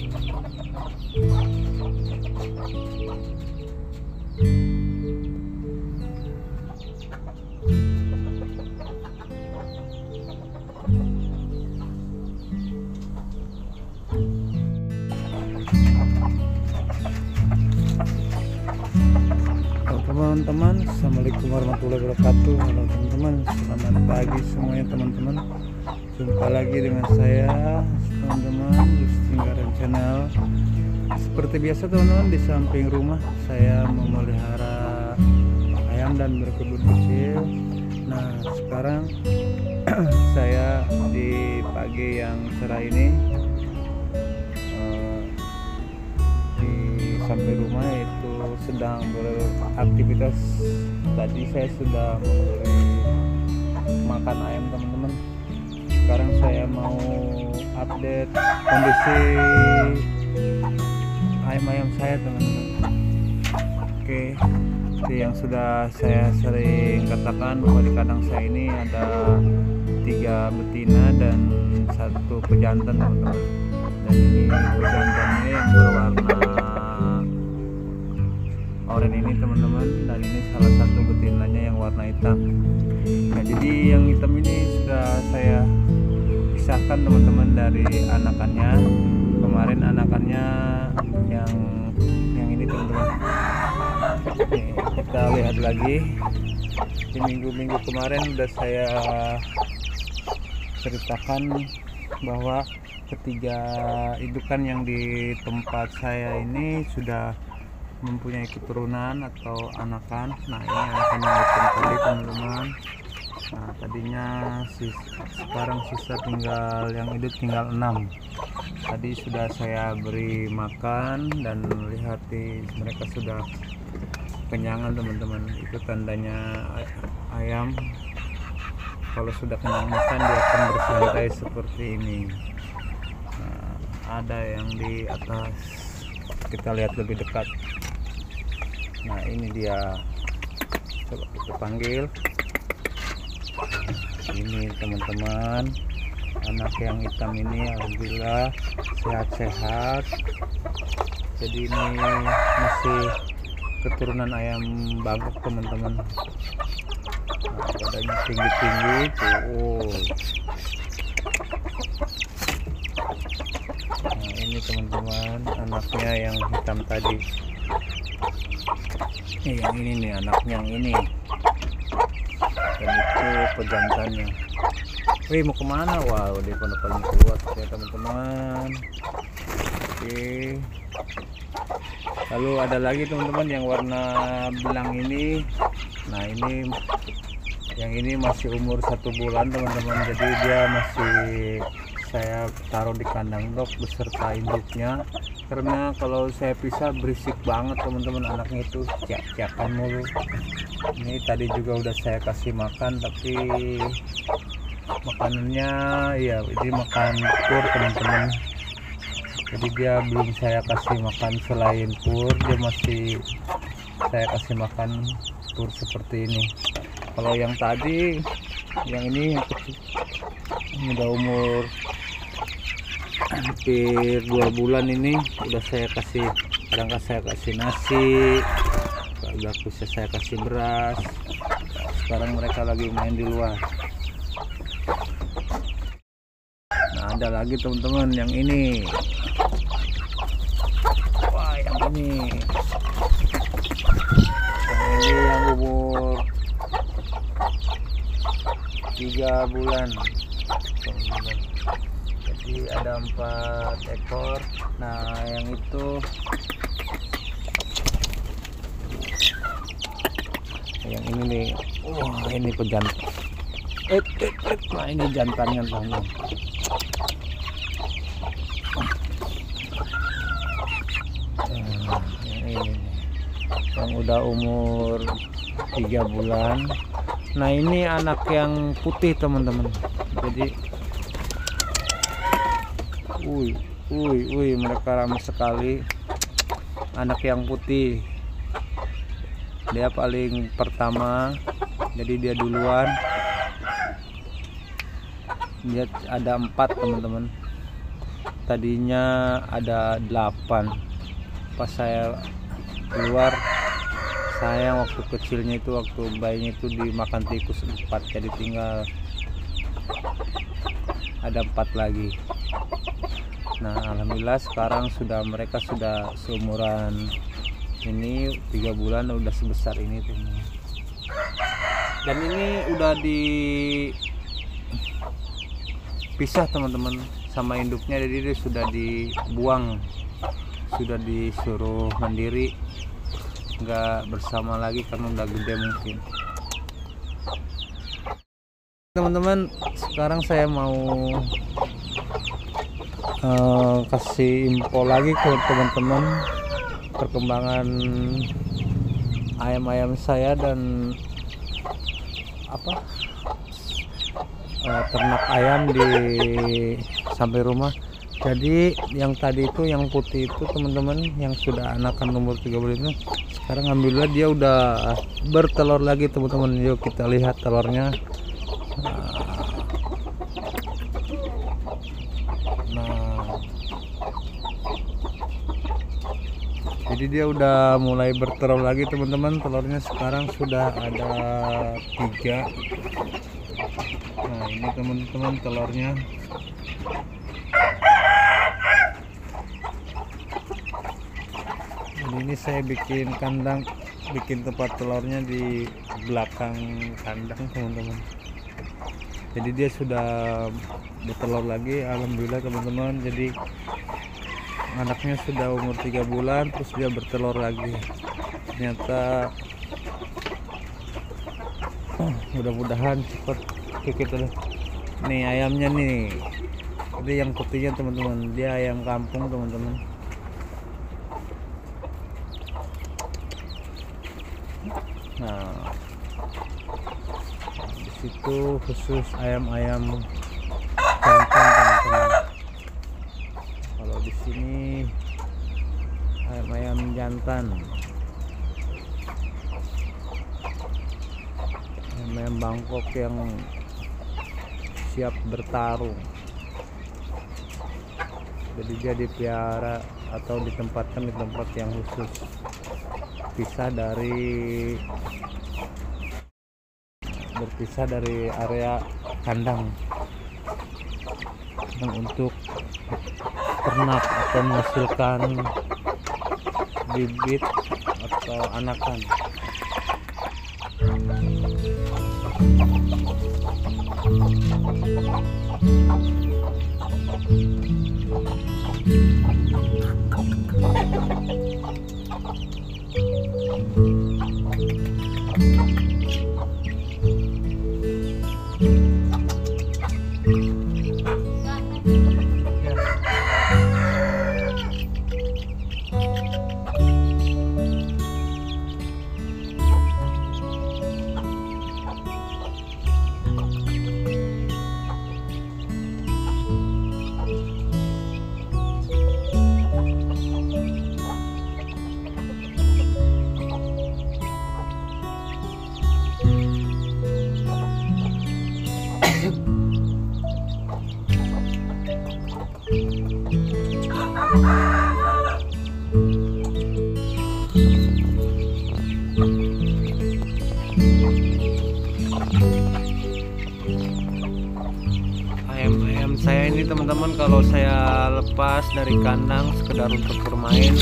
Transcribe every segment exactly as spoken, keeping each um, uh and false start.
Teman-teman, assalamualaikum warahmatullahi wabarakatuh. Halo teman-teman, selamat pagi semuanya teman-teman. Jumpa lagi dengan saya teman-teman di Singgaran Channel. Seperti biasa teman-teman, di samping rumah saya memelihara ayam dan berkebun kecil. Nah sekarang saya di pagi yang cerah ini uh, di samping rumah itu sedang beraktivitas. Tadi saya sudah memberi makan ayam teman-teman. Sekarang saya mau update kondisi ayam-ayam saya teman-teman. Oke, seperti yang sudah saya sering katakan bahwa di kandang saya ini ada tiga betina dan satu pejantan teman-teman. Dan ini pejantannya yang berwarna oranye ini teman-teman, dan ini salah satu betinanya yang warna hitam. Nah jadi yang hitam ini sudah saya pisahkan teman-teman dari anakannya. Kemarin anakannya yang yang ini teman-teman. Nih, kita lihat lagi di minggu-minggu kemarin sudah saya ceritakan bahwa ketiga indukan yang di tempat saya ini sudah mempunyai keturunan atau anakan. Nah ini anakan yang hitam tadi teman-teman. Nah tadinya sis, sekarang sisa tinggal yang hidup tinggal enam. Tadi sudah saya beri makan dan lihat di mereka sudah kenyangan teman-teman. Itu tandanya ayam kalau sudah kenyang makan dia akan bersantai seperti ini. Nah, ada yang di atas, kita lihat lebih dekat. Nah ini dia, coba kita panggil. Ini teman-teman, anak yang hitam ini alhamdulillah sehat-sehat. Jadi ini masih keturunan ayam Bangkok teman-teman. Nah, badannya tinggi-tinggi tuh. Nah ini teman-teman anaknya yang hitam tadi. Nih, yang ini nih anaknya yang ini, dan itu pejantannya. Wih mau kemana? Wow dia pada paling keluar ya teman-teman. Oke, lalu ada lagi teman-teman yang warna belang ini. Nah ini yang ini masih umur satu bulan teman-teman, jadi dia masih saya taruh di kandang dok beserta induknya, karena kalau saya pisah berisik banget teman-teman, anaknya itu ciak-ciakan mulu. Ini tadi juga udah saya kasih makan, tapi makanannya ya ini makan pur teman-teman. Jadi dia belum saya kasih makan selain pur, dia masih saya kasih makan pur seperti ini. Kalau yang tadi, yang ini yang kecil, ini udah umur hampir dua bulan ini, udah saya kasih, kadang saya kasih nasi, udah bisa saya kasih beras. Sekarang mereka lagi main di luar. Nah ada lagi teman-teman yang ini. Wah yang ini, yang ini yang umur tiga bulan teman-teman. Jadi ada empat ekor. Nah yang itu yang ini nih, wah ini pejantan. Eh, eh, eh. Nah ini jantannya teman-teman. Nah, yang ini nih, yang udah umur tiga bulan. Nah ini anak yang putih teman-teman. Jadi Wih, wih, wih, mereka ramai sekali. Anak yang putih, dia paling pertama, jadi dia duluan. Dia ada empat teman-teman. tadinya ada delapan. Pas saya keluar, saya waktu kecilnya itu, waktu bayinya itu dimakan tikus empat, jadi tinggal ada empat lagi. Nah alhamdulillah sekarang sudah mereka sudah seumuran ini, tiga bulan udah sebesar ini tuh. Dan ini udah dipisah teman-teman sama induknya, jadi dia sudah dibuang, sudah disuruh mandiri, nggak bersama lagi karena udah gede mungkin. Teman-teman, sekarang saya mau uh, kasih info lagi ke teman-teman perkembangan ayam-ayam saya dan apa uh, ternak ayam di sampai rumah. Jadi yang tadi itu, yang putih itu teman-teman, yang sudah anakan nomor tiga bulan itu, sekarang alhamdulillah dia udah bertelur lagi teman-teman. Yuk kita lihat telurnya. Nah, jadi dia udah mulai bertelur lagi teman-teman. Telurnya sekarang sudah ada tiga. Nah ini teman-teman telurnya. Ini saya bikin kandang, bikin tempat telurnya di belakang kandang teman-teman. Jadi dia sudah bertelur lagi alhamdulillah teman-teman. Jadi anaknya sudah umur tiga bulan, terus dia bertelur lagi. Ternyata oh, mudah-mudahan cepat kita. Nih ayamnya nih, ini yang putihnya teman-teman, dia ayam kampung teman-teman. Nah disitu khusus ayam-ayam jantan teman-teman. Kalau di sini ayam-ayam jantan, ayam-ayam Bangkok yang siap bertarung. Jadi dia dipiara atau ditempatkan di tempat yang khusus, pisah dari berpisah dari area kandang dan untuk ternak atau menghasilkan bibit atau anakan. Ayam-ayam saya ini teman-teman, kalau saya lepas dari kandang sekedar untuk bermain,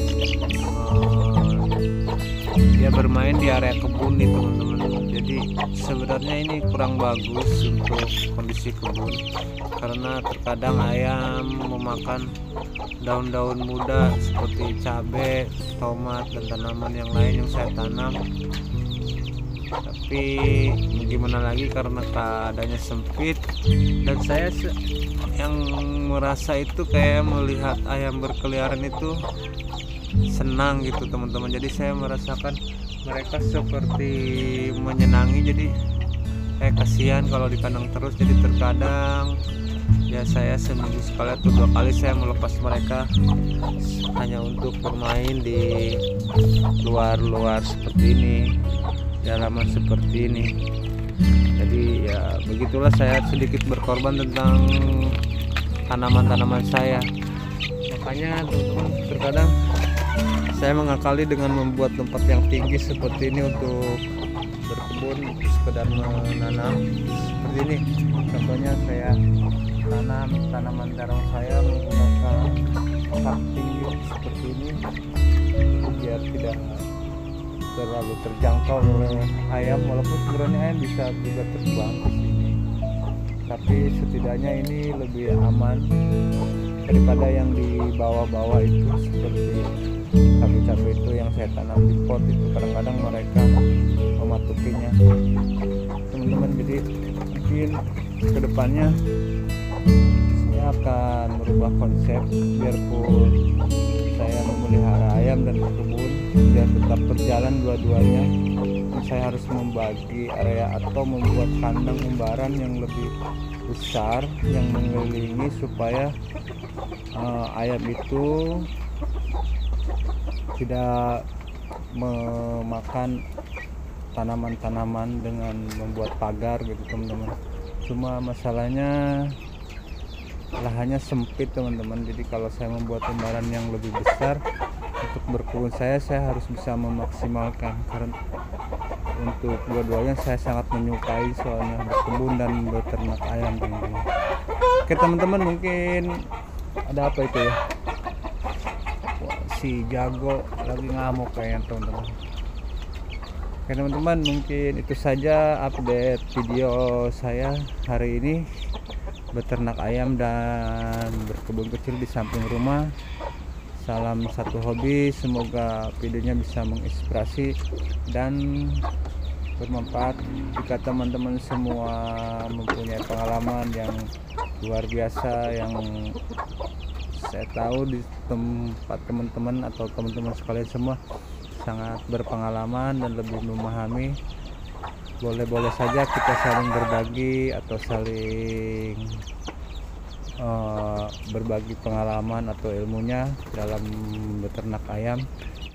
dia bermain di area kebun nih teman-teman. Jadi sebenarnya ini kurang bagus untuk kondisi kebun, karena terkadang ayam memakan daun-daun muda seperti cabai, tomat, dan tanaman yang lain yang saya tanam. Tapi gimana lagi, karena keadaannya sempit, dan saya yang merasa itu kayak melihat ayam berkeliaran itu senang gitu teman-teman. Jadi saya merasakan mereka seperti menyenangi, jadi saya kasihan kalau di kandang terus. Jadi terkadang ya saya seminggu sekali atau dua kali saya melepas mereka hanya untuk bermain di luar-luar seperti ini, di halaman seperti ini. Jadi ya begitulah, saya sedikit berkorban tentang tanaman-tanaman saya. Makanya teman-teman, terkadang saya mengakali dengan membuat tempat yang tinggi seperti ini untuk berkebun, untuk sekedar menanam seperti ini. Contohnya saya tanam tanaman terong saya menggunakan tak tinggi seperti ini biar tidak terlalu terjangkau oleh ayam, walaupun sebenarnya ayam bisa juga terbang ke sini, tapi setidaknya ini lebih aman daripada yang di bawah-bawah itu seperti cabai-cabai itu yang saya tanam di pot itu. Kadang-kadang mereka mematukinya teman-teman. Jadi mungkin kedepannya saya akan merubah konsep, biarpun saya memelihara ayam dan berkebun biar tetap berjalan dua-duanya, saya harus membagi area atau membuat kandang umbaran yang lebih besar yang mengelilingi supaya uh, ayam itu tidak memakan tanaman-tanaman dengan membuat pagar gitu teman-teman. Cuma masalahnya lahannya sempit teman-teman, jadi kalau saya membuat umbaran yang lebih besar untuk berkebun saya saya harus bisa memaksimalkan, karena untuk dua-duanya saya sangat menyukai soalnya berkebun dan beternak ayam teman-teman. Oke teman-teman, mungkin ada apa itu ya, wah, si jago lagi ngamuk kayaknya teman-teman. Oke teman-teman, mungkin itu saja update video saya hari ini, beternak ayam dan berkebun kecil di samping rumah. Salam satu hobi, semoga videonya bisa menginspirasi dan bermanfaat. Jika teman-teman semua mempunyai pengalaman yang luar biasa yang saya tahu di tempat teman-teman atau teman-teman sekalian semua sangat berpengalaman dan lebih memahami, boleh-boleh saja kita saling berbagi atau saling uh, berbagi pengalaman atau ilmunya dalam beternak ayam.